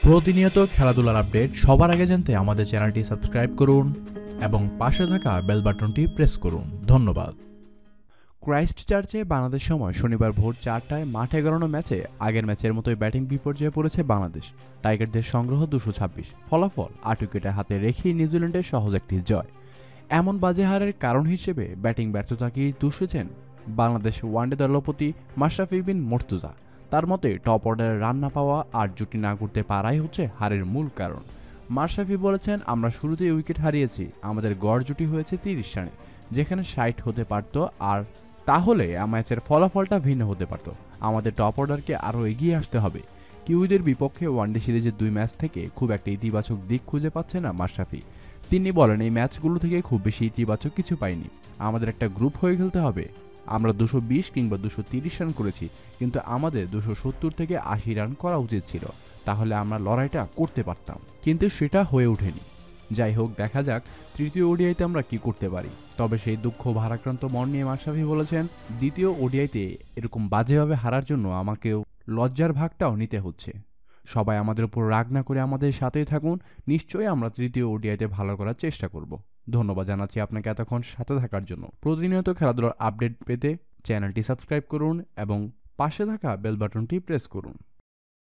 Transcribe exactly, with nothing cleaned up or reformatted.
প্রতিনিয়ত খেলাধুলার আপডেট সবার আগে জানতে আমাদের চ্যানেলটি সাবস্ক্রাইব করুন এবং পাশে থাকা বেল বাটনটি প্রেস করুন। ধন্যবাদ। ক্রাইস্ট চার্চে বাংলাদেশ সময় শনিবার ভোর চারটায় মাঠে গড়ানো ম্যাচে আগের ম্যাচের মতোই ব্যাটিং বিপর্যয়ে পড়েছে বাংলাদেশ। টাইগারদের সংগ্রহ দুশো ছাব্বিশ, ফলাফল আট উইকেটে হাতে রেখেই নিউজিল্যান্ডের সহজ একটি জয়। এমন বাজে হারের কারণ হিসেবে ব্যাটিং ব্যর্থতাকেই দূষেছেন বাংলাদেশ ওয়ানডে দলপতি মাশরাফি বিন মুর্তজা। তার মতে টপ অর্ডারে রান না পাওয়া আর জুটি না করতে পারাই হচ্ছে হারের মূল কারণ। মাশরাফি বলেছেন, আমরা শুরুতেই উইকেট হারিয়েছি, আমাদের গড় জুটি হয়েছে তিরিশ রানে, যেখানে ষাট হতে পারত, আর তাহলে ম্যাচের ফলাফলটা ভিন্ন হতে পারত। আমাদের টপ অর্ডারকে আরও এগিয়ে আসতে হবে। কিউইদের বিপক্ষে ওয়ানডে সিরিজের দুই ম্যাচ থেকে খুব একটা ইতিবাচক দিক খুঁজে পাচ্ছে না মাশরাফি। তিনি বলেন, এই ম্যাচগুলো থেকে খুব বেশি ইতিবাচক কিছু পাইনি, আমাদের একটা গ্রুপ হয়ে খেলতে হবে। আমরা দুশো বিশ কিংবা দুশো তিরিশ রান করেছি, কিন্তু আমাদের দুশো সত্তর থেকে আশি রান করা উচিত ছিল, তাহলে আমরা লড়াইটা করতে পারতাম, কিন্তু সেটা হয়ে ওঠেনি। যাই হোক, দেখা যাক তৃতীয় ওডিআইতে আমরা কি করতে পারি। তবে সেই দুঃখ ভারাক্রান্ত মন নিয়ে মাশরাফি বলেছেন, দ্বিতীয় ওডিআইতে এরকম বাজেভাবে হারার জন্য আমাকেও লজ্জার ভাগটাও নিতে হচ্ছে। সবাই আমাদের উপর রাগ না করে আমাদের সাথেই থাকুন, নিশ্চয়ই আমরা তৃতীয় ওডিআইতে ভালো করার চেষ্টা করব। ধন্যবাদ জানাচ্ছি আপনাকে এতক্ষণ সাথে থাকার জন্য। প্রতিনিয়ত খেলাধুলার আপডেট পেতে চ্যানেলটি সাবস্ক্রাইব করুন এবং পাশে থাকা বেল বাটনটি প্রেস করুন।